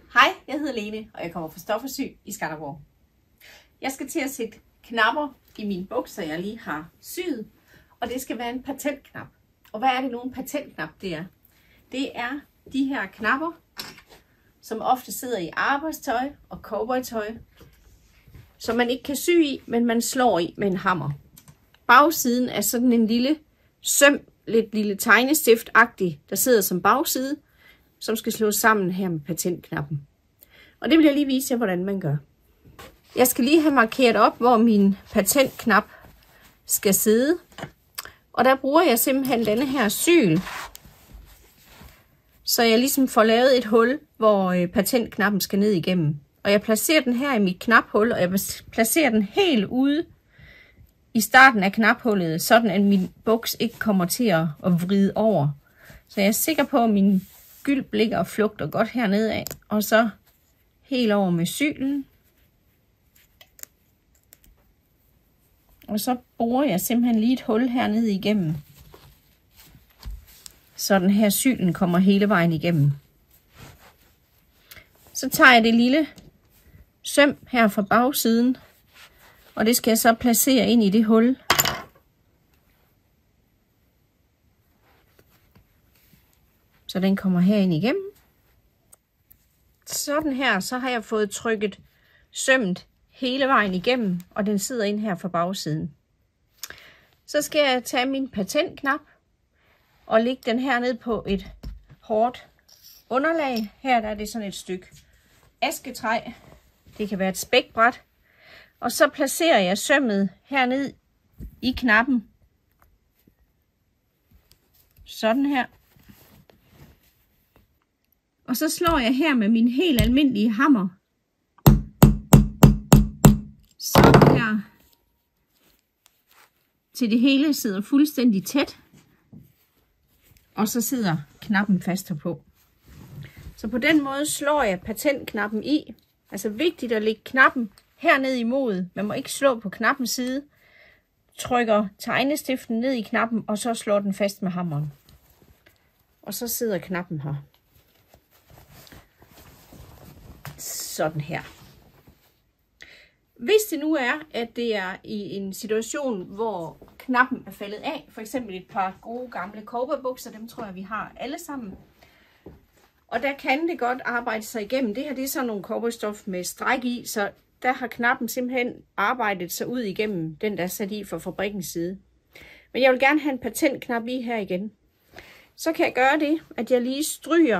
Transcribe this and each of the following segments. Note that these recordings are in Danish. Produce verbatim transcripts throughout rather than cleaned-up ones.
Hej, jeg hedder Lene, og jeg kommer fra Stof og Sy i Skanderborg. Jeg skal til at sætte knapper i mine bukser, jeg lige har syet, og det skal være en patentknap. Og hvad er det nu en patentknap det er? Det er de her knapper, som ofte sidder i arbejdstøj og cowboytøj, som man ikke kan sy i, men man slår i med en hammer. Bagsiden er sådan en lille søm, lidt lille tegnestift-agtig, der sidder som bagside, som skal slås sammen her med patentknappen. Og det vil jeg lige vise jer, hvordan man gør. Jeg skal lige have markeret op, hvor min patentknap skal sidde. Og der bruger jeg simpelthen denne her syl, så jeg ligesom får lavet et hul, hvor patentknappen skal ned igennem. Og jeg placerer den her i mit knaphul, og jeg placerer den helt ude i starten af knaphullet, sådan at min buks ikke kommer til at vride over. Så jeg er sikker på, at min gylp ligger og flugter godt hernede af, og så helt over med sylen. Og så borer jeg simpelthen lige et hul hernede igennem, så den her sylen kommer hele vejen igennem. Så tager jeg det lille søm her fra bagsiden, og det skal jeg så placere ind i det hul. Så den kommer herind igennem. Sådan her, så har jeg fået trykket sømmet hele vejen igennem, og den sidder ind her fra bagsiden. Så skal jeg tage min patentknap og lægge den her ned på et hårdt underlag. Her der er det sådan et stykke asketræ. Det kan være et spækbræt. Og så placerer jeg sømmet herned i knappen. Sådan her. Og så slår jeg her med min helt almindelige hammer. Sådan her. Til det hele sidder fuldstændig tæt. Og så sidder knappen fast herpå. Så på den måde slår jeg patentknappen i. Altså vigtigt at lægge knappen herned imod. Man må ikke slå på knappens side. Trykker tegnestiften ned i knappen, og så slår den fast med hammeren. Og så sidder knappen her. Sådan her. Hvis det nu er, at det er i en situation, hvor knappen er faldet af, for eksempel et par gode gamle cowboybukser, dem tror jeg, vi har alle sammen. Og der kan det godt arbejde sig igennem. Det her det er sådan nogle cowboystof med stræk i, så der har knappen simpelthen arbejdet sig ud igennem den, der er sat i fra fabrikkens side. Men jeg vil gerne have en patentknap i her igen. Så kan jeg gøre det, at jeg lige stryger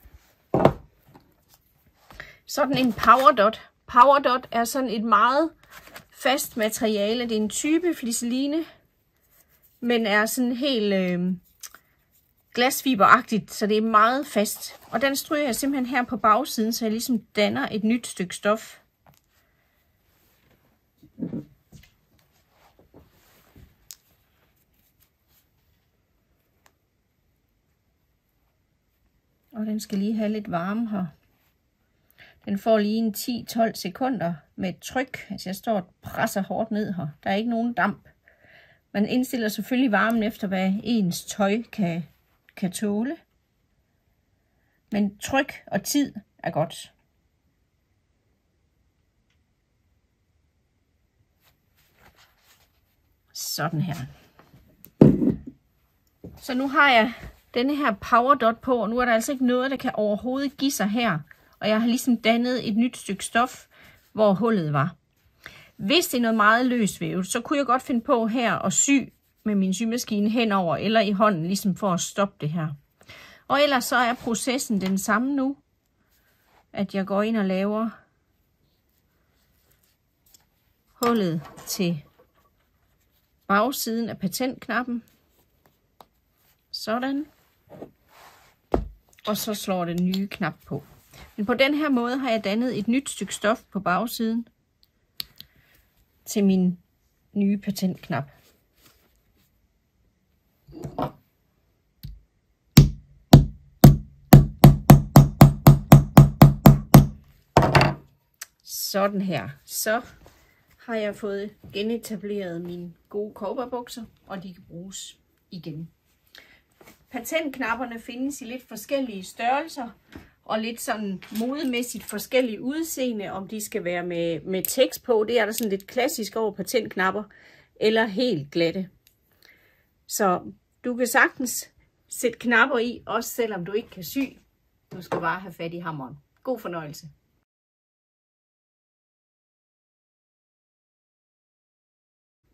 sådan en powerdot. Powerdot er sådan et meget fast materiale. Det er en type fliseline, men er sådan helt øh, glasfiberagtigt, så det er meget fast. Og den stryger jeg simpelthen her på bagsiden, så jeg ligesom danner et nyt stykke stof. Og den skal lige have lidt varme her. Den får lige en ti til tolv sekunder med et tryk. Altså jeg står og presser hårdt ned her. Der er ikke nogen damp. Man indstiller selvfølgelig varmen efter, hvad ens tøj kan, kan tåle. Men tryk og tid er godt. Sådan her. Så nu har jeg denne her powerdot på, og nu er der altså ikke noget, der kan overhovedet give sig her. Og jeg har ligesom dannet et nyt stykke stof, hvor hullet var. Hvis det er noget meget løsvævet, så kunne jeg godt finde på her at sy med min symaskine henover eller i hånden, ligesom for at stoppe det her. Og ellers så er processen den samme nu, at jeg går ind og laver hullet til bagsiden af patentknappen. Sådan. Og så slår den nye knap på. Men på den her måde har jeg dannet et nyt stykke stof på bagsiden til min nye patentknap. Sådan her. Så har jeg fået genetableret mine gode cowboybukser, og de kan bruges igen. Patentknapperne findes i lidt forskellige størrelser, og lidt sådan modemæssigt forskellige udseende, om de skal være med, med tekst på. Det er der sådan lidt klassisk over patentknapper, eller helt glatte. Så du kan sagtens sætte knapper i, også selvom du ikke kan sy. Du skal bare have fat i hammeren. God fornøjelse.